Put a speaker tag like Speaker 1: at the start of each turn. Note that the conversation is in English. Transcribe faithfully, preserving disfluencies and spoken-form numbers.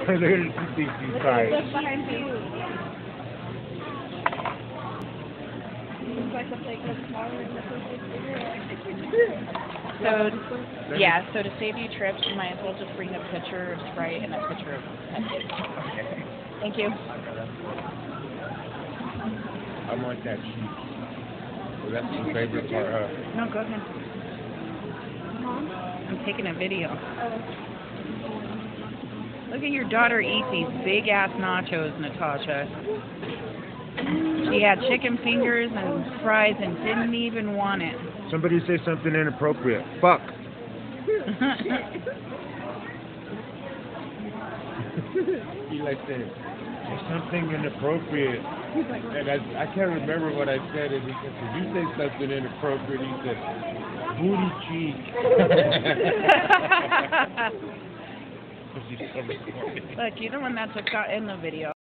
Speaker 1: Look at she thinks she's tired.
Speaker 2: Look behind you.
Speaker 3: So, yeah, so to save you trips, you might as well just bring a pitcher of Sprite and a pitcher of Pepsi.
Speaker 1: Okay.
Speaker 3: Thank you.
Speaker 1: I want that cheese. So that's my favorite part. Uh,
Speaker 3: No, go ahead. I'm taking a video. Look at your daughter eat these big-ass nachos, Natasha. She had chicken fingers and fries and didn't even want it.
Speaker 1: somebody say something inappropriate. Fuck. He like said, say something inappropriate. And I, I can't remember what I said. And he said, did you say something inappropriate? He said, booty cheek.
Speaker 3: Look, you're the one that took out in the video.